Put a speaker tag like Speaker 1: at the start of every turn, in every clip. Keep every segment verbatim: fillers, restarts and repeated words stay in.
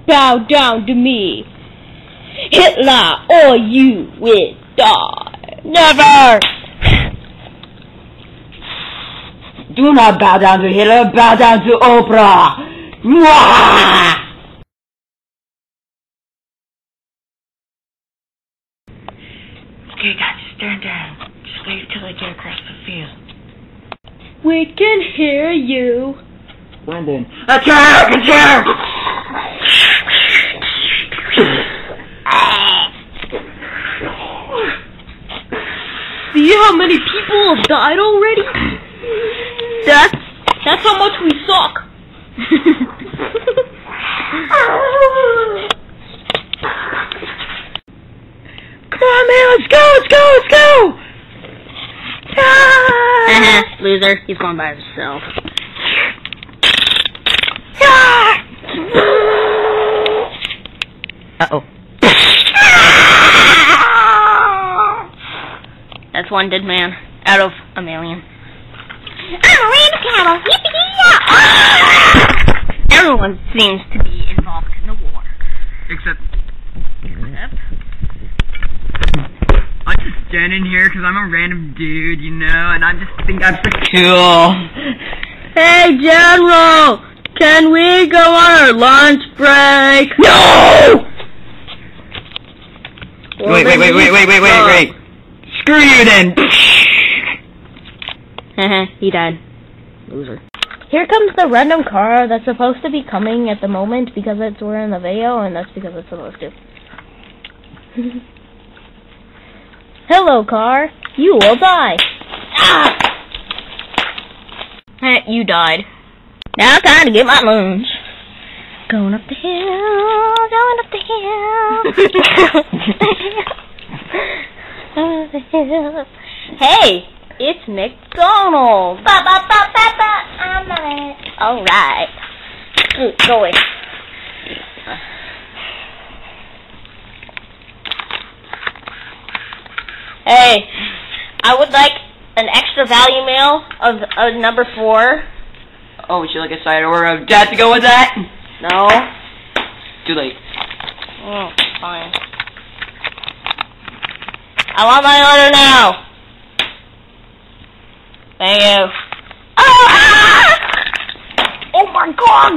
Speaker 1: bow down to me. Hitler, or you will die. Never!
Speaker 2: Do not bow down to Hitler, bow down to Oprah! Mwah! Okay, guys, stand down. Just wait till I get across the field.
Speaker 1: We can hear you.
Speaker 2: London. Attack! Attack!
Speaker 1: See how many people have died already? That's that's how much we suck.
Speaker 2: Come on, man, let's go, let's go, let's go!
Speaker 1: Ah! Loser, he's going by himself.
Speaker 2: Uh-oh.
Speaker 1: That's one dead man out of a million.
Speaker 3: I'm a random cattle. Yippee-yee-yah!
Speaker 1: Everyone seems to be involved in the war.
Speaker 2: Except...
Speaker 1: Except...
Speaker 2: I'm just standing here because I'm a random dude, you know, and I just think I'm so cool.
Speaker 1: Hey, General! Can we go on our lunch break?
Speaker 2: No! Wait, wait, wait, wait, wait, wait, wait, wait. Screw you then!
Speaker 1: Heh he died. Loser. Here comes the random car that's supposed to be coming at the moment because it's we're in the video, and that's because it's supposed to. Hello, car. You will die. Ah! Heh, you died. Now time to get my lunch. Going up the hill, going up the hill. Going up the hill. Hey, it's McDonald's.
Speaker 3: Ba ba ba ba ba. I'm on it.
Speaker 1: All right. Good going. Hey, I would like an extra value meal of, of number four.
Speaker 2: Oh, would you like a side order of that to go with that?
Speaker 1: No.
Speaker 2: Too late.
Speaker 1: Oh, fine. I want my order now. Thank you. Oh, ah! Oh my God!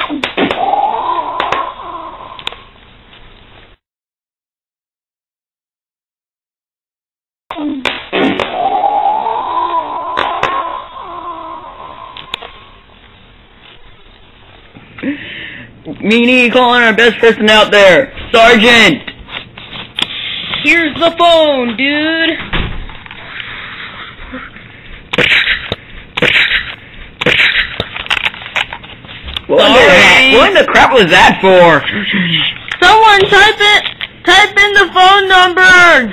Speaker 2: Meanie calling our best person out there, Sergeant.
Speaker 1: Here's the phone, dude.
Speaker 2: What in, the, what in the crap was that for?
Speaker 1: Someone type it. Type in the phone number.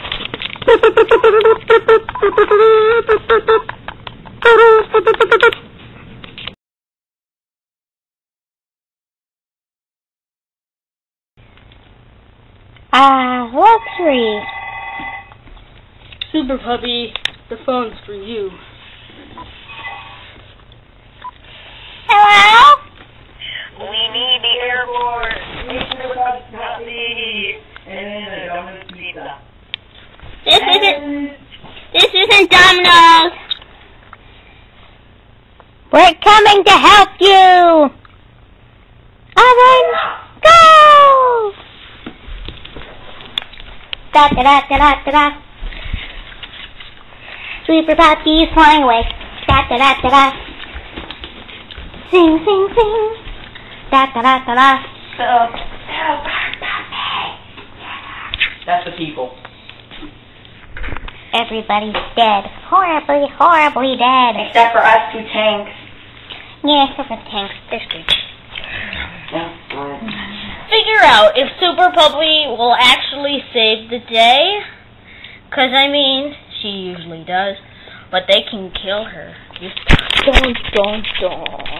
Speaker 3: Ah, luxury.
Speaker 1: Super Puppy, the phone's for you.
Speaker 3: Hello?
Speaker 2: We need the airport. Super Puppy. And a Domino's pizza.
Speaker 3: This isn't. This isn't Domino's. We're coming to help you. Orange, go! Da da da da da da da. Super Puppy's flying away. Da da da da da. Sing sing sing. Da da da da da.
Speaker 2: Super Puppy. That's the people.
Speaker 3: Everybody's dead. Horribly, horribly dead.
Speaker 2: Except for us two tanks.
Speaker 3: Yeah, except for tanks. They're stupid.
Speaker 2: Yeah, right.
Speaker 1: Figure out if Super Puppy will actually save the day. Cause I mean, she usually does. But they can kill her. Just don't, don't, don't.